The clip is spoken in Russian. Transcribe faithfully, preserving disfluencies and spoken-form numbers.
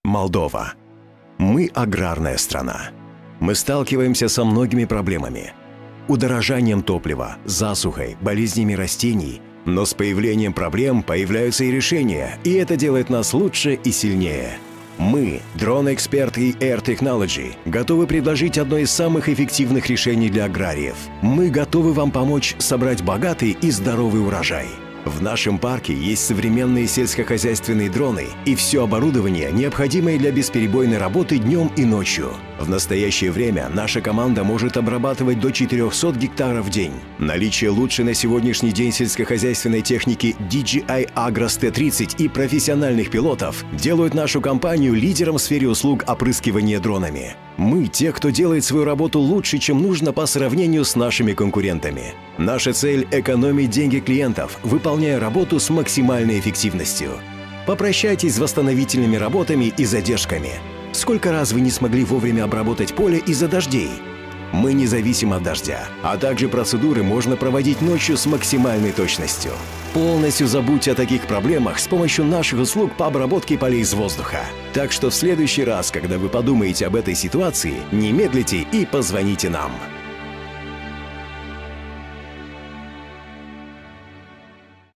Молдова. Мы аграрная страна. Мы сталкиваемся со многими проблемами. Удорожанием топлива, засухой, болезнями растений. Но с появлением проблем появляются и решения, и это делает нас лучше и сильнее. Мы, Drone Expert и Air Technology, готовы предложить одно из самых эффективных решений для аграриев. Мы готовы вам помочь собрать богатый и здоровый урожай. В нашем парке есть современные сельскохозяйственные дроны и все оборудование, необходимое для бесперебойной работы днем и ночью. В настоящее время наша команда может обрабатывать до четырёхсот гектаров в день. Наличие лучшей на сегодняшний день сельскохозяйственной техники ди джи ай Agros T тридцать и профессиональных пилотов делают нашу компанию лидером в сфере услуг опрыскивания дронами. Мы те, кто делает свою работу лучше, чем нужно по сравнению с нашими конкурентами. Наша цель – экономить деньги клиентов, выполняя работу с максимальной эффективностью. Попрощайтесь с восстановительными работами и задержками. Сколько раз вы не смогли вовремя обработать поле из-за дождей? Мы не зависим от дождя, а также процедуры можно проводить ночью с максимальной точностью. Полностью забудьте о таких проблемах с помощью наших услуг по обработке полей с воздуха. Так что в следующий раз, когда вы подумаете об этой ситуации, не медлите и позвоните нам.